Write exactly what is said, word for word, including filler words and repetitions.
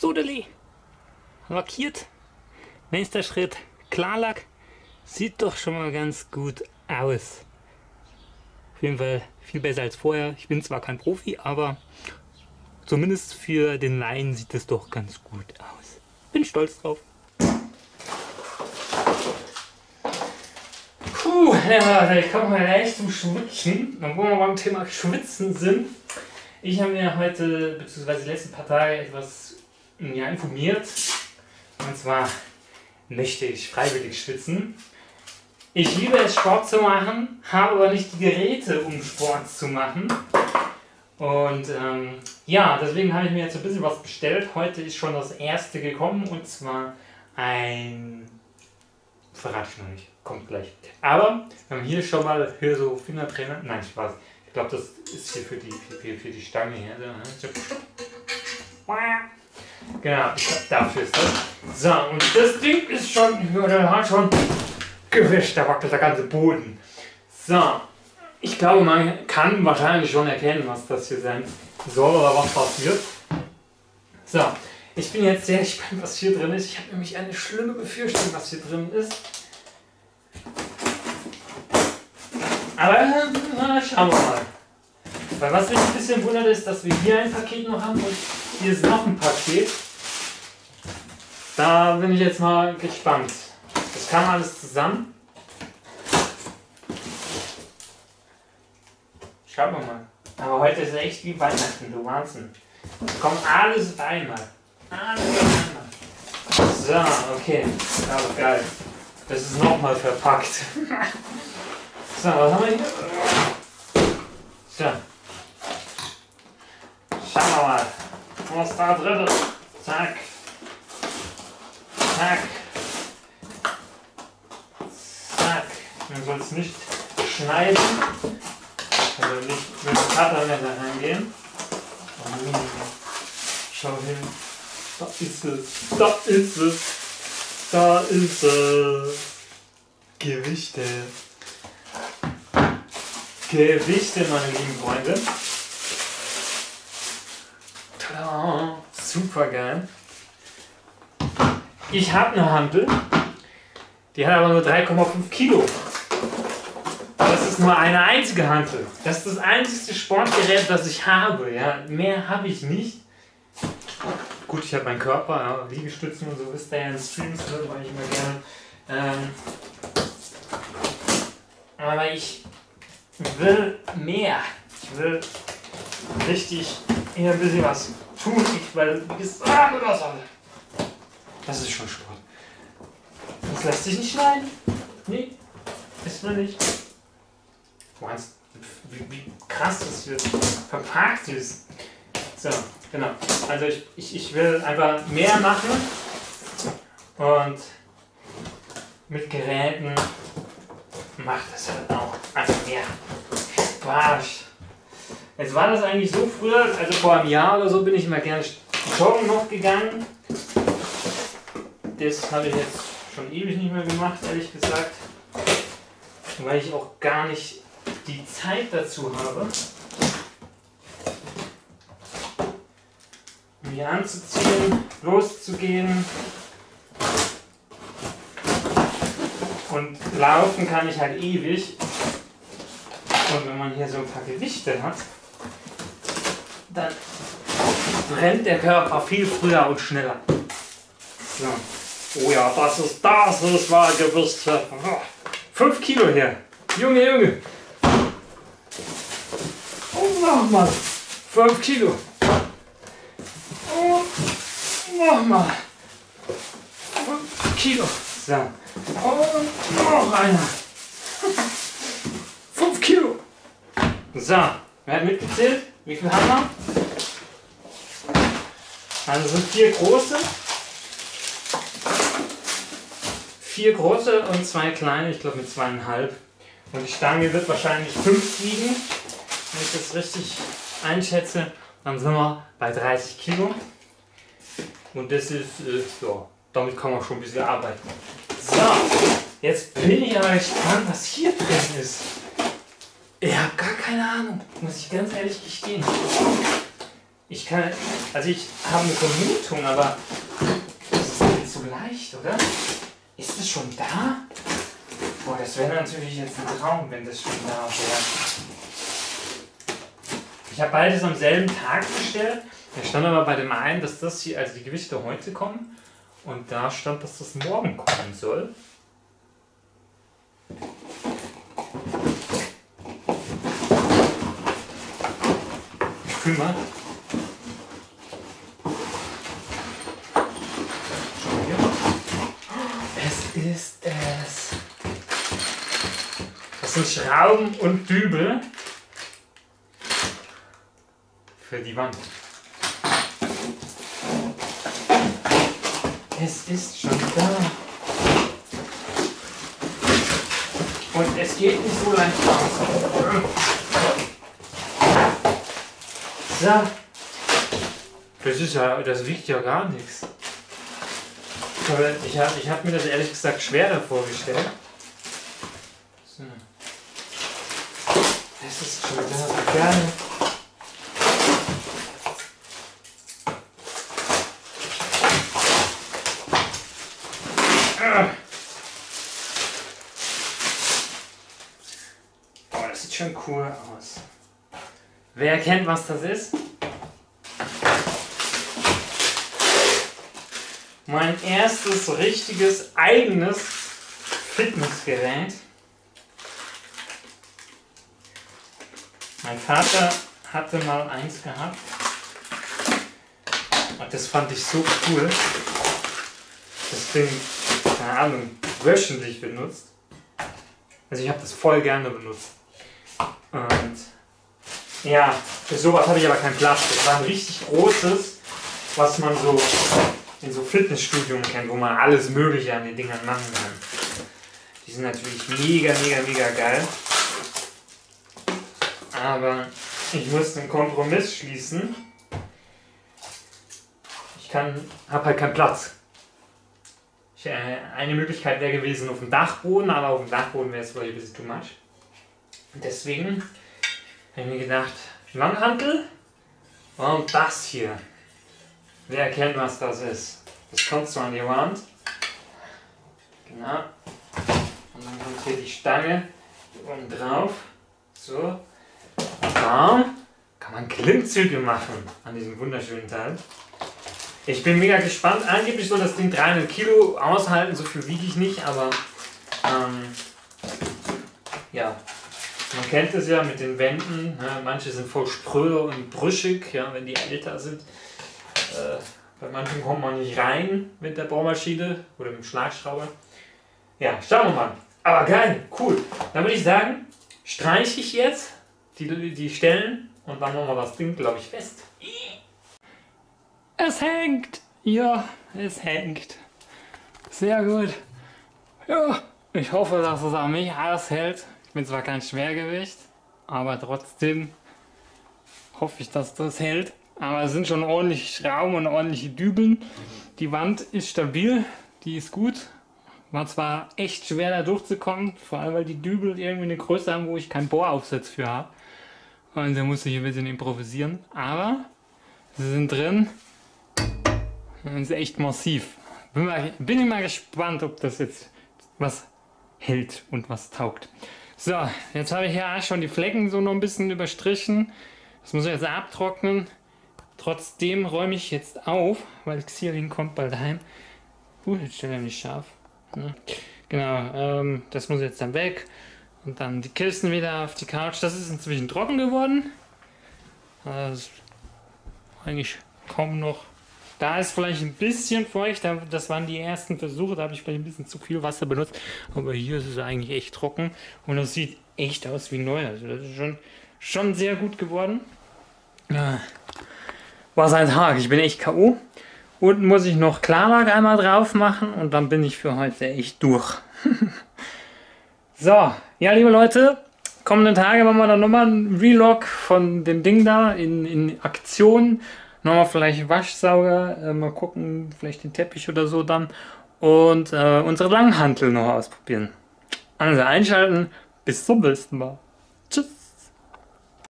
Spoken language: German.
Sodeli. Lackiert. Nächster Schritt. Klarlack. Sieht doch schon mal ganz gut aus. Auf jeden Fall viel besser als vorher. Ich bin zwar kein Profi, aber zumindest für den Laien sieht es doch ganz gut aus. Bin stolz drauf. Puh, ja, ich komme mal gleich zum Schwitzen. Und wo wir beim Thema Schwitzen sind. Ich habe mir heute, beziehungsweise die letzten paar Tage, etwas ja, informiert. Und zwar möchte ich freiwillig schwitzen. Ich liebe es, Sport zu machen, habe aber nicht die Geräte, um Sport zu machen. Und ähm, ja, deswegen habe ich mir jetzt ein bisschen was bestellt. Heute ist schon das erste gekommen, und zwar ein... Verrate ich noch nicht, kommt gleich. Aber wir haben hier schon mal hier so Fingertrainer. Nein, Spaß. Ich glaube, das ist hier für die, für, für die Stange hier. Genau, ich glaube, dafür ist das. So, und das Ding ist schon, der hat schon gewischt, da wackelt der ganze Boden. So, ich glaube, man kann wahrscheinlich schon erkennen, was das hier sein soll oder was passiert. So, ich bin jetzt sehr gespannt, was hier drin ist. Ich habe nämlich eine schlimme Befürchtung, was hier drin ist. Aber na, schauen wir mal. Weil was mich ein bisschen wundert ist, dass wir hier ein Paket noch haben und hier ist noch ein Paket. Da bin ich jetzt mal gespannt. Das kam alles zusammen. Schauen wir mal. Aber heute ist echt wie Weihnachten, du Wahnsinn. Es kommt alles auf einmal. Alles auf einmal. So, okay. Aber geil. Das ist nochmal verpackt. So, was haben wir hier? So. Schauen wir mal, was da drin ist. Zack. Zack. Zack. Man soll es nicht schneiden. Also nicht mit dem Cuttermesser reingehen. Schau hin. Da ist es. Da ist es. Da ist es. Gewichte. Gewichte, meine lieben Freunde. Tada. Super geil. Ich habe eine Hantel. Die hat aber nur drei Komma fünf Kilo. Das ist nur eine einzige Hantel. Das ist das einzige Sportgerät, das ich habe. Ja? Mehr habe ich nicht. Gut, ich habe meinen Körper, ja, Liegestützen und so, wisst ihr ja in Streams, ne, mache ich immer gerne. Ähm, aber ich will mehr. Ich will richtig hier ein bisschen was tun. Ich will, wie gesagt, das alles. Das ist schon Sport. Das lässt sich nicht schneiden. Nee, ist mir nicht. Du meinst, wie, wie krass das hier verpackt ist. So, genau. Also ich, ich, ich will einfach mehr machen und mit Geräten macht das halt auch einfach mehr Spaß. Jetzt war das eigentlich so früher, also vor einem Jahr oder so bin ich immer gerne joggen noch gegangen. Das habe ich jetzt schon ewig nicht mehr gemacht, ehrlich gesagt, weil ich auch gar nicht die Zeit dazu habe, mich anzuziehen, loszugehen. Und laufen kann ich halt ewig. Und wenn man hier so ein paar Gewichte hat, dann brennt der Körper viel früher und schneller. So. Oh ja, das ist, das ist mal Gewicht. fünf Kilo hier. Junge, Junge. Und nochmal. fünf Kilo. Und nochmal. fünf Kilo. So. Und noch einer. fünf Kilo. So. Wer hat mitgezählt? Wie viel haben wir? Also sind vier große. Vier große und zwei kleine, ich glaube mit zweieinhalb. Und die Stange wird wahrscheinlich fünf wiegen, wenn ich das richtig einschätze. Dann sind wir bei dreißig Kilo. Und das ist, äh, ja, damit kann man schon ein bisschen arbeiten. So, jetzt bin ich aber gespannt, was hier drin ist. Ich habe gar keine Ahnung, muss ich ganz ehrlich gestehen. Ich kann, also ich habe eine Vermutung, aber das ist nicht so leicht, oder? Ist es schon da? Boah, das wäre natürlich jetzt ein Traum, wenn das schon da wäre. Ich habe beides am selben Tag bestellt. Da stand aber bei dem einen, dass das hier, also die Gewichte heute kommen. Und da stand, dass das morgen kommen soll. Ich fühl mal. Schau hier. Es ist es. Das sind Schrauben und Dübel für die Wand. Es ist schon da. Und es geht nicht so leicht aus. So. Das ist ja, das wiegt ja gar nichts. Ich habe ich hab mir das ehrlich gesagt schwerer vorgestellt. So. Es ist schon da. Gerne. Oh, das sieht schon cool aus. Wer erkennt, was das ist? Mein erstes richtiges eigenes Fitnessgerät. Mein Vater hatte mal eins gehabt. Und das fand ich so cool. Das Ding, keine Ahnung, wöchentlich benutzt. Also ich habe das voll gerne benutzt. Und ja, für sowas habe ich aber keinen Platz. Das war ein richtig großes, was man so in so Fitnessstudios kennt, wo man alles Mögliche an den Dingern machen kann. Die sind natürlich mega, mega, mega geil. Aber ich musste einen Kompromiss schließen. Ich kann, habe halt keinen Platz. Ich, äh, eine Möglichkeit wäre gewesen auf dem Dachboden, aber auf dem Dachboden wäre es vielleicht ein bisschen too much. Und deswegen habe ich mir gedacht, Langhantel und das hier. Wer erkennt, was das ist? Das kommt so an die Wand. Genau. Und dann kommt hier die Stange oben drauf. So. Und da kann man Klimmzüge machen an diesem wunderschönen Teil. Ich bin mega gespannt. Angeblich soll das Ding dreihundert Kilo aushalten. So viel wiege ich nicht, aber ähm, ja. Man kennt es ja mit den Wänden. Ja, manche sind voll spröde und brüchig, ja, wenn die älter sind. Äh, bei manchen kommt man nicht rein mit der Bohrmaschine oder mit dem Schlagschrauber. Ja, schauen wir mal. Aber geil, cool. Dann würde ich sagen, streiche ich jetzt die, die Stellen und dann machen wir das Ding, glaube ich, fest. Es hängt! Ja, es hängt. Sehr gut. Ja, ich hoffe, dass es an mich aushält. Ich bin zwar kein Schwergewicht, aber trotzdem hoffe ich, dass das hält. Aber es sind schon ordentliche Schrauben und ordentliche Dübeln. Die Wand ist stabil, die ist gut. War zwar echt schwer da durchzukommen, vor allem weil die Dübel irgendwie eine Größe haben, wo ich keinen Bohraufsatz für habe. Und da musste ich ein bisschen improvisieren. Aber sie sind drin. Das ist echt massiv. Bin, mal, bin ich mal gespannt, ob das jetzt was hält und was taugt. So, jetzt habe ich hier auch schon die Flecken so noch ein bisschen überstrichen. Das muss ich jetzt abtrocknen. Trotzdem räume ich jetzt auf, weil Xilin kommt bald heim. Uh, jetzt steht er nicht scharf. Ja, genau, ähm, das muss jetzt dann weg. Und dann die Kisten wieder auf die Couch. Das ist inzwischen trocken geworden. Also, eigentlich kaum noch. Da ist vielleicht ein bisschen feucht, das waren die ersten Versuche, da habe ich vielleicht ein bisschen zu viel Wasser benutzt. Aber hier ist es eigentlich echt trocken und das sieht echt aus wie neu. Also das ist schon, schon sehr gut geworden. Ja. War sein Tag, ich bin echt K O. Unten muss ich noch Klarlack einmal drauf machen und dann bin ich für heute echt durch. So, ja liebe Leute, kommenden Tage machen wir dann nochmal einen Vlog von dem Ding da in, in Aktion. Nochmal vielleicht Waschsauger, äh, mal gucken, vielleicht den Teppich oder so dann. Und äh, unsere Langhantel noch ausprobieren. Also einschalten, bis zum nächsten Mal.